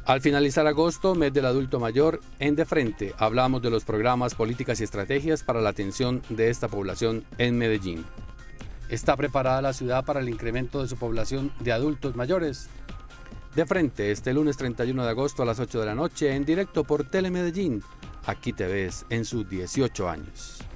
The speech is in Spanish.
Al finalizar agosto, mes del adulto mayor, en De Frente hablamos de los programas, políticas y estrategias para la atención de esta población en Medellín. ¿Está preparada la ciudad para el incremento de su población de adultos mayores? De Frente, este lunes 31 de agosto a las 8 de la noche, en directo por Telemedellín. Aquí te ves en sus 18 años.